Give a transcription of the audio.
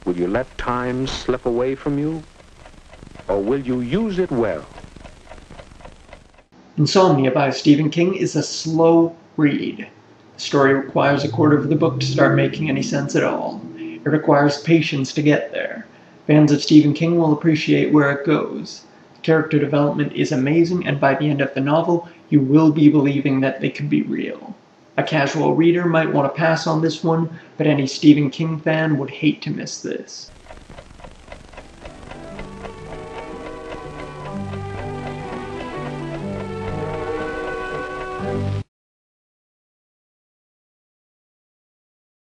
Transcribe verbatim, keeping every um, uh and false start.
Will you let time slip away from you? Or will you use it well? Insomnia by Stephen King is a slow read. The story requires a quarter of the book to start making any sense at all. It requires patience to get there. Fans of Stephen King will appreciate where it goes. The character development is amazing, and by the end of the novel, you will be believing that they could be real. A casual reader might want to pass on this one, but any Stephen King fan would hate to miss this.